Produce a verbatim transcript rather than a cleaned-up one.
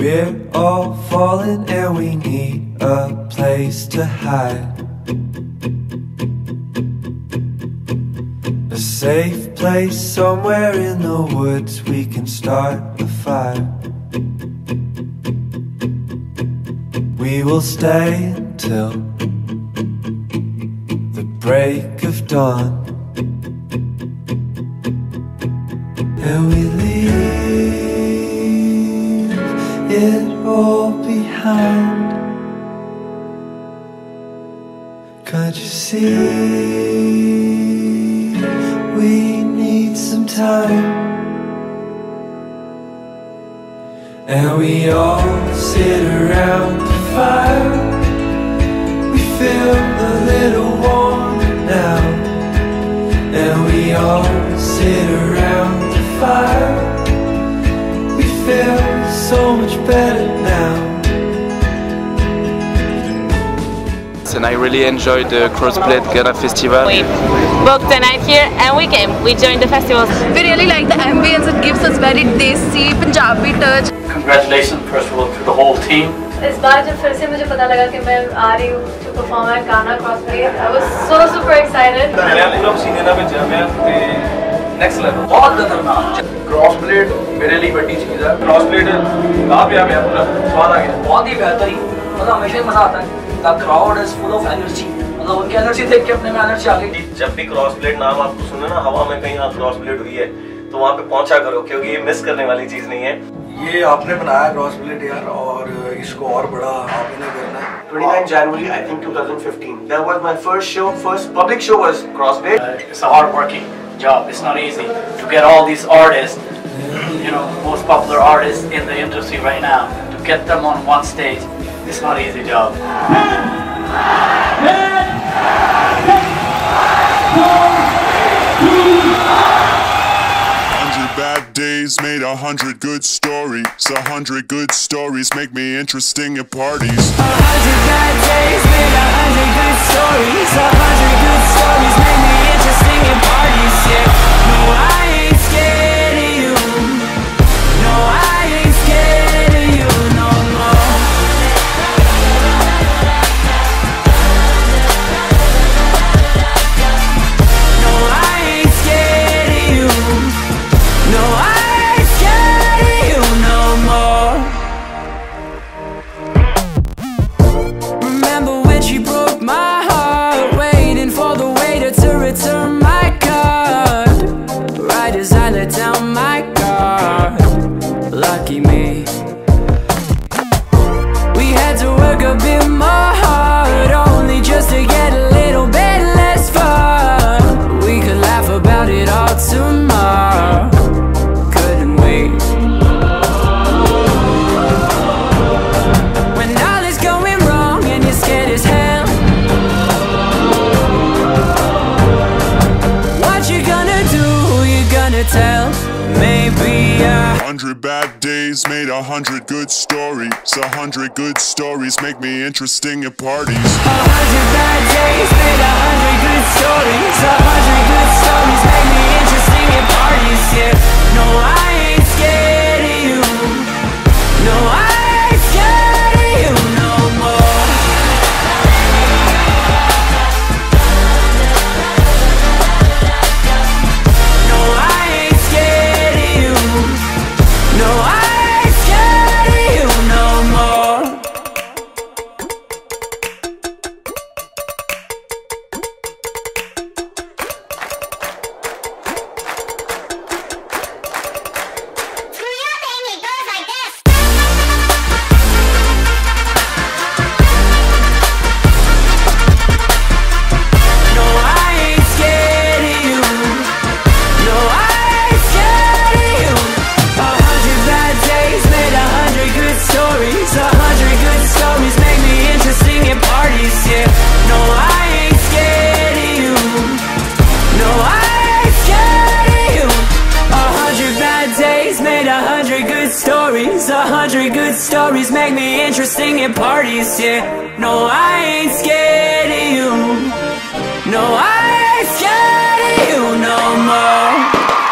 We're all falling and we need a place to hide, a safe place somewhere in the woods we can start a fire. We will stay until the break of dawn, and we leave it all behind. Can't you see we need some time? And we all sit around the fire. We feel a little warmer now. And we all sit around the fire. We feel so much better now. And I really enjoyed the Crossblade Ghana Festival. We booked a night here and we came. We joined the festival. We really like the ambience. It gives us very desi Punjabi touch. Congratulations first of all to the whole team. इस बार जब फिर से मुझे पता लगा कि मैं आ रही हूँ to perform at Ghana Crossblade, I was so super excited. मैं पूरा पसीने ना भिजा मैं ते next level. बहुत खतरनाक Crossblade मेरे लिए बड़ी चीज़ है. Crossblade कहाँ पे आ गया पूरा स्वाद आ गया. बहुत ही बेहतरीन. मतलब हमेशा ही मजा आता है. The crowd is full of energy. मतलब उनकी एनर्जी देख के अपने में एनर्जी आ गई. जब भी Crossblade नाम आपको सुने ना हवा में कहीं हाँ Crossblade हुई है तो वहाँ पे पहुँचा करो क्योंकि ये मिस करने वाली चीज़ नहीं है. ये आपने बनाया Crossblade यार और इसको और बड़ा आपने करना है. twenty-ninth January I think twenty fifteen. That was my first show. First public show was Crossblade. Uh, it's a hard working job. It's not easy to get all these artists, you know, most popular artists in the industry right now, to get them on one stage. It's not an easy job. Bad days made a hundred good stories. A hundred good stories make me interesting at parties. A hundred bad days made a hundred good stories. A hundred good stories make me interesting at parties. Yeah, no, I ain't scared of you. No, I ain't scared of you no more. No, I ain't scared of you. No, I ain't scared of you no more. Remember when she broke my heart, waiting for the waiter to return my card, right as I let down my guard. Lucky me. We had to work a bit more hard, only just to get a little bit less fun. We could laugh about it all tomorrow. Tell maybe a hundred bad days made a hundred good stories. A hundred good stories make me interesting at parties. A hundred bad days made a hundred good stories. A hundred good stories make me interesting at parties. Yeah, no, I ain't scared of you. No, I ain't scared of you no more. No, I ain't scared of you no more. Stories, a hundred good stories make me interesting at parties, yeah. No, I ain't scared of you. No, I ain't scared of you no more.